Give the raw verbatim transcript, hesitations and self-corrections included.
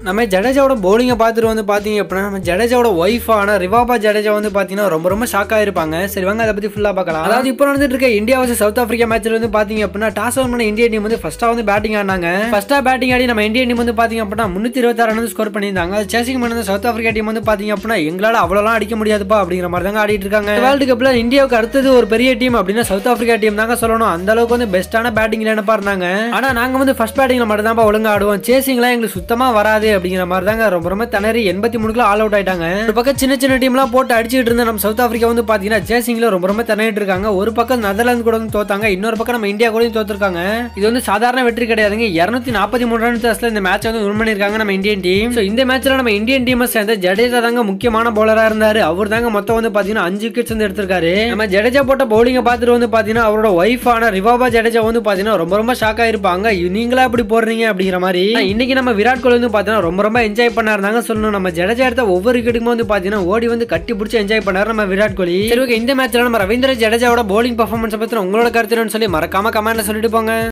நம்ம ஜடேஜாவோட பவுலிங்கை பார்த்துட்டு வந்து பார்த்தீங்க அப்படின்னா நம்ம ஜடேஜாவோட ஒய்ஃபான ரிவாபா ஜடேஜா வந்து பார்த்தீங்கன்னா ரொம்ப ரொம்ப ஷாக் ஆயிருப்பாங்க. சரி வாங்க அதை பற்றி ஃபுல்லாக பார்க்கலாம். அதாவது இப்போ நடந்துட்டு இருக்க இந்தியா வர்சஸ் சவுத் ஆஃப்ரிக்கா மேட்ச்ல வந்து பார்த்தீங்க அப்படின்னா டாஸ் ஓவர் பண்ண இந்தியன் டீம் வந்து ஃபர்ஸ்டா வந்து பேட்டிங் ஆடினாங்க. ஃபர்ஸ்டா பேட்டிங் ஆடி நம்ம இந்தியன் டீம் வந்து பார்த்தீங்க அப்படின்னா முன்னூத்தி இருபத்தாறு ரன் ஸ்கோர் பண்ணியிருந்தாங்க. அது சேசிங் பண்ண சவுத் ஆஃப்ரிக்கா டீம் வந்து பார்த்தீங்க அப்படின்னா எங்களால் அவ்வளோலாம் அடிக்க முடியாதுப்பா அப்படிங்கிற மாதிரி தாங்க ஆடிட்டு இருக்காங்க. வேர்ல்டு கப்ல இந்தியாவுக்கு அடுத்தது ஒரு பெரிய டீம் அப்படின்னா சவுத் ஆஃப்ரிக்கா டீம் தாங்க சொல்லணும். அந்த அளவுக்கு வந்து பெஸ்ட்டான பேட்டிங் லைனப்பா இருந்தாங்க. ஆனா நாங்க வந்து ஃபர்ஸ்ட் பேட்டிங்ல மட்டும் தான் ஒழுங்கா ஆடுவோம், சேசிங்லாம் எங்களுக்கு சுத்தமா வராது அப்படிங்கிற மாதிரி தாங்க ரொம்ப ரொம்ப திணறி எண்பத்தி மூணுக்குள்ள ஆல் அவுட் ஆயிட்டாங்க. ஒரு பக்கம் சின்ன சின்ன டீம்லாம் போட்டு அடிச்சுட்டு இருந்த நம்ம சவுத் ஆஃப்ரிக்கா வந்து பாத்தீங்கன்னா சேசிங்ல ரொம்ப ரொம்ப திணறிட்டு இருக்காங்க. ஒரு பக்கம் நெதர்லாந்து கூட வந்து தோத்தாங்க, இன்னொரு பக்கம் நம்ம இந்தியா கூட தோத்துருக்காங்க. இது வந்து சாதாரண வெற்றி கிடையாதுங்க. இருநூத்தி நாற்பத்தி மூணு ரன் இந்த மேட்ச் வந்து வின் பண்ணிருக்காங்க நம்ம இந்தியன் டீம். இந்த மேட்ச்ல நம்ம இந்தியன் டீம் சேர்ந்த ஜடேஜா தாங்க முக்கியமான பவுலரா இருந்தாரு. அவர் தாங்க மொத்தம் வந்து பாத்தீங்கன்னா அஞ்சு விக்கெட்ஸ் வந்து எடுத்திருக்காரு. நம்ம ஜடேஜா போட்ட பவுலிங்க பார்த்துட்டு வந்து பாத்தீங்கன்னா அவரோட ஒய்ஃபான ரிவாபா ஜடேஜா வந்து பாத்தீங்கன்னா ரொம்ப ரொம்ப ஷாக் ஆயிருப்பாங்க. நீங்களா இப்படி போடுறீங்க அப்படிங்கிற மாதிரி. இன்னைக்கு நம்ம விராட் கோலி வந்து பாத்தீங்கன்னா ரொம்ப ரொம்ப என்ஜாய் பண்ணாருந்தாங்க சொல்லணும். நம்ம ஜடேஜா எடுத்த ஒவ்வொரு விக்கெட்டுக்கும் வந்து பாத்தீங்கன்னா ஓடி வந்து கட்டி பிடிச்சி என்ஜாய் பண்ணாரு நம்ம விராட் கோலி. சரி ஓகே, இந்த மேட்ச்ல நம்ம ரவீந்திர ஜடேஜாவோட பவுலிங் பெர்ஃபார்மன்ஸ் பத்தி உங்களோட கருத்து சொல்லி மறக்காம கமெண்ட்ல சொல்லிட்டு போங்க.